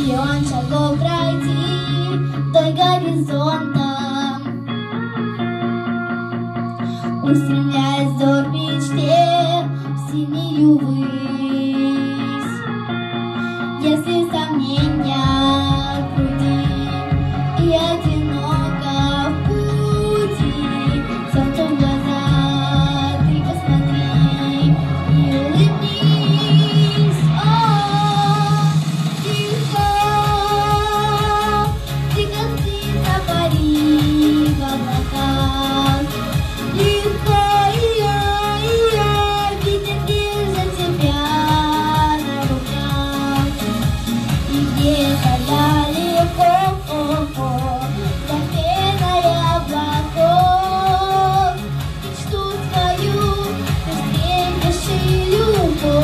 Миллион шагов пройти вдоль горизонта, устремляясь взор к мечте в синюю высь. Если сомнения в груди и одиноко в пути, солнцу в глаза ты посмотри и улыбнись. О, тихо, ты как птица пари в облаках. Легко ветер держит тебя на руках. И где-то далеко за пеной облаков мечту свою ты встретишь и любовь.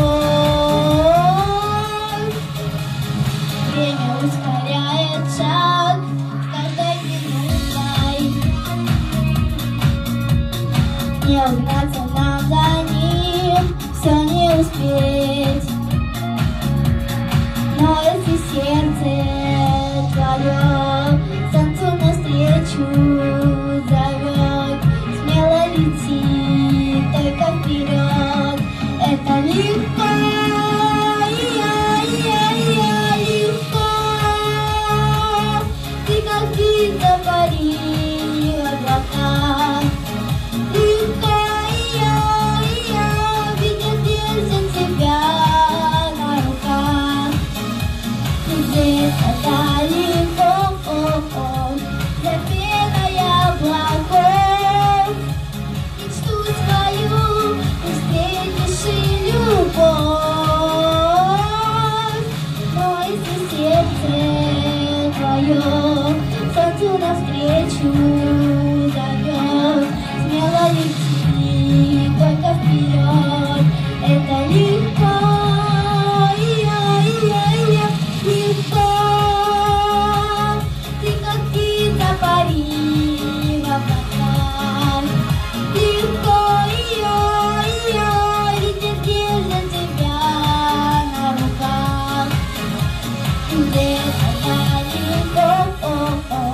Время ускоряет шаг с каждой минутой. Не угнаться нам за ним, все не успеть. Но если сердце твое солнцу навстречу зовет, смело лети только вперед. Это легко, легко. Ты как птица пари в облаках. Легко, ветер держит тебя на руках. Где-то далеко за пеной облаков мечту свою ты встретишь и любовь. Но если сердце твое солнцу навстречу зовет, смело лети только вперед. Это легко, легко. Ты как птица пари в облаках. Легко, ветер держит тебя на руках. Где-то далеко